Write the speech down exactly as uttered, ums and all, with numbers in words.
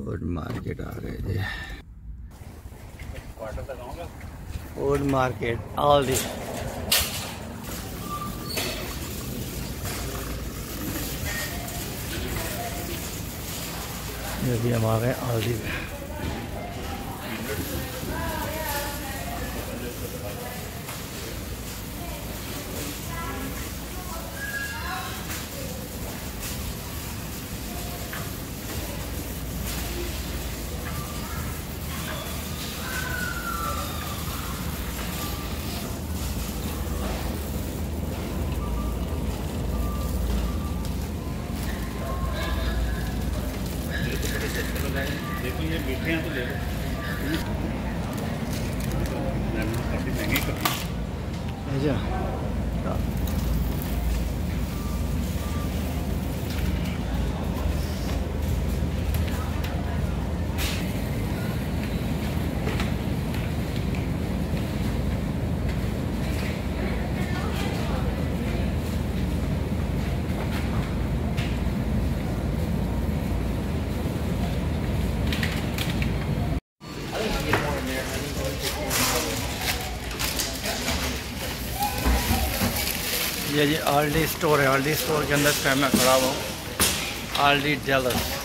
Food market आ गए जी। Food market आल्दी। ये भी हम आ गए आल्दी में। देखो ये मीठे हैं तो ले लो। काफ़ी महंगी करती है। ये जी आल्डी स्टोर है। आल्डी स्टोर के अंदर मैं खड़ा हुआ हूँ। Aldi Dallas.